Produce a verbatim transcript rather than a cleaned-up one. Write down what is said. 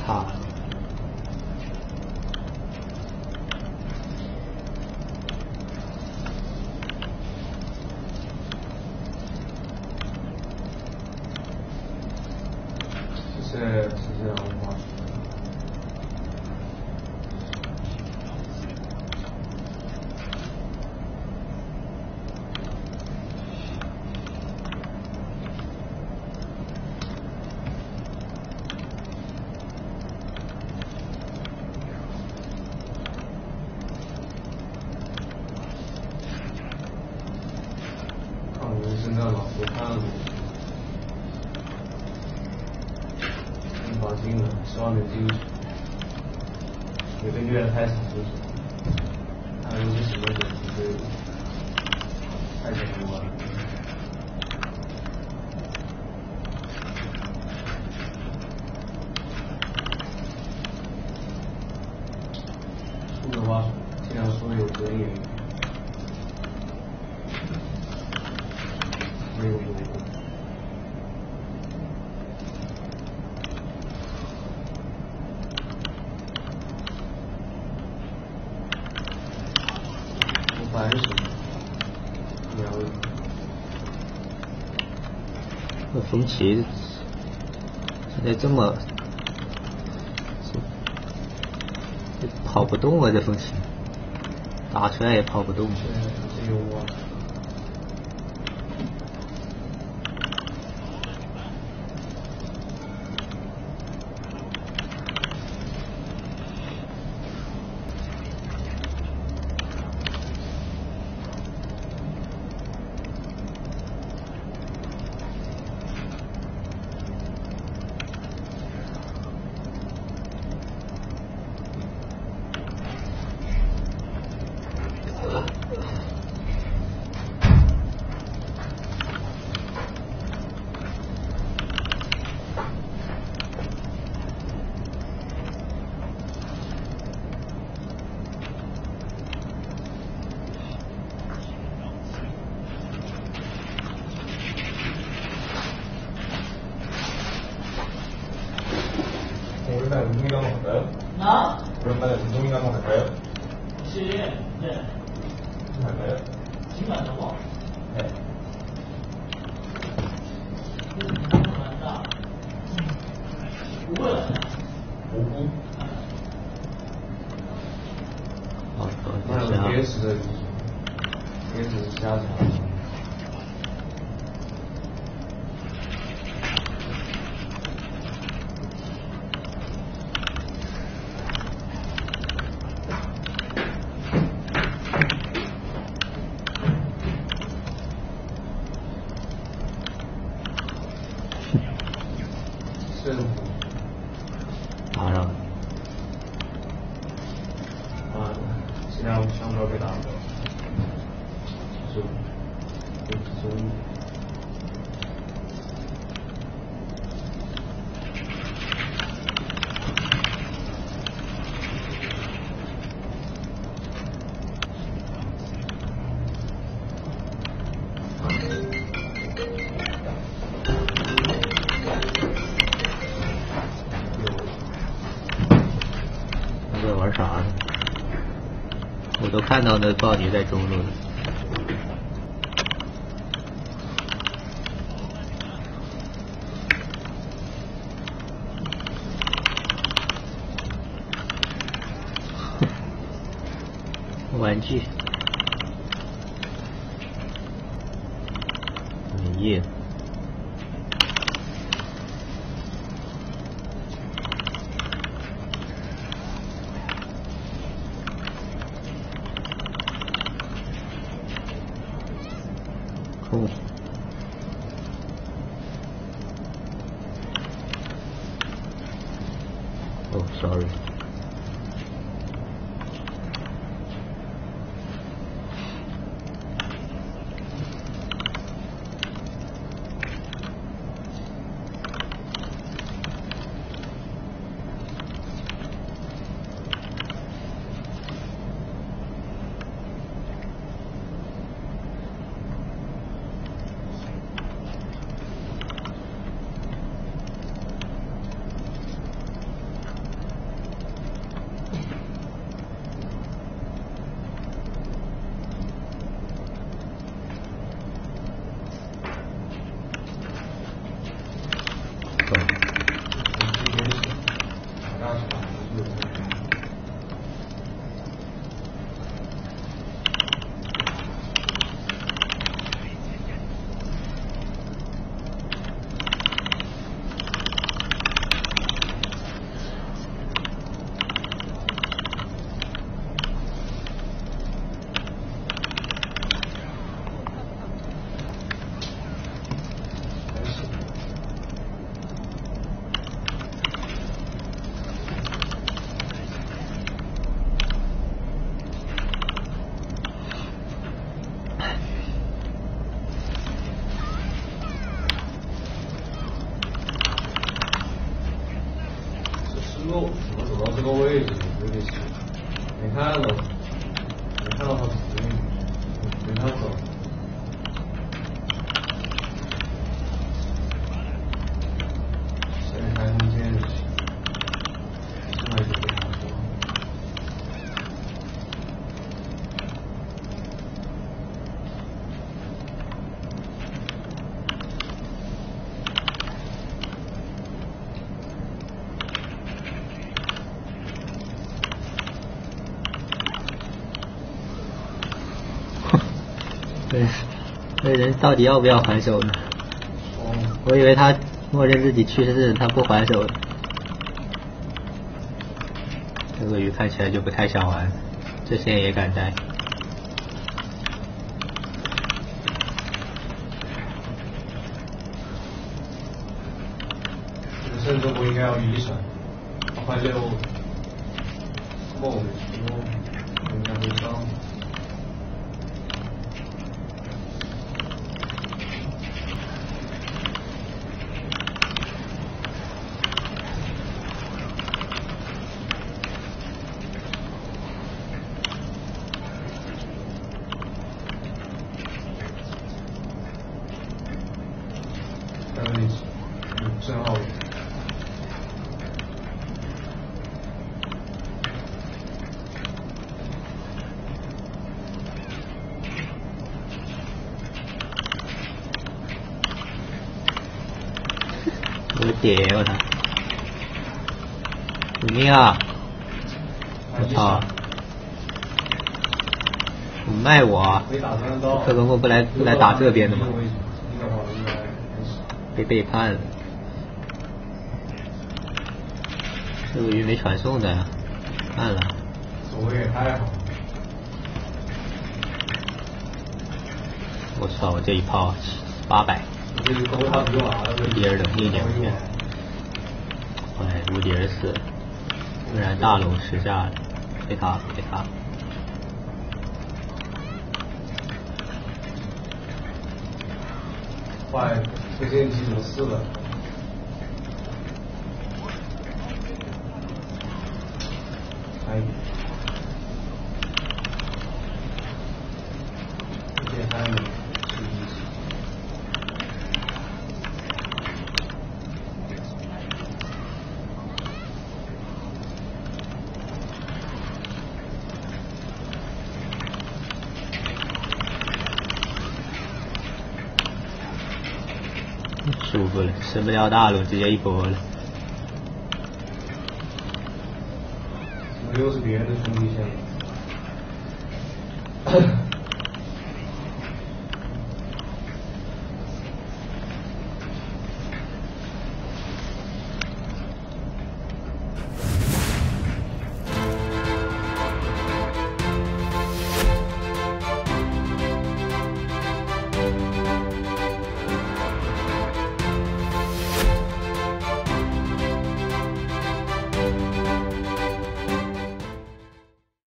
卡。 是是这样的话。真的老师看了，无法进了，希望能进去。有个月太长就是，还有为什么简直是太恐怖了。输的话，尽量输的有尊严。没有用过。我反手，两个。 这风旗现在这么跑不动啊！这风旗打出来也跑不动。 对，这有我。 오랜만에 운동이나 한번 갈까요? 나? 오랜만에 운동이나 한번 갈까요? 혹시, 네. 지금 갈까요? 지금 간다고? 네. 지금 간다. 오후에 가자. 오후? 好， 那等一下。 别死的，别死瞎讲。胜负打上了。 啊，尽量想不到被打到，是，就就。 在玩啥呢？我都看到那豹女在中路了。玩具。免疫。空。哦 ，sorry。 这个怎么走到这个位置有点奇，没看到，没看到他走，没看到走。现在开空间，现在就不好说。 对，这人到底要不要还手呢？我以为他默认自己去世，他不还手。这个鱼看起来就不太想玩，这线也敢带。 甚至我应该要移闪，快六，梦的时候应该会上。三个例子，嗯，正好。 我点我操！救命啊！我操！你卖我啊！特工不来不来打这边的吗？被背叛了。这个鱼没传送的呀，看了。 走的也太好。 我操！我这一炮八百。 这个勾他不用啊， 无敌儿冷静点，哎，无敌儿死了，突然大龙失下了，被他被他。 快，这些机怎么死了？哎，这些还有是一起。 舒服了，升不了大龙，直接一波了。 怎么又是别的兄弟线了？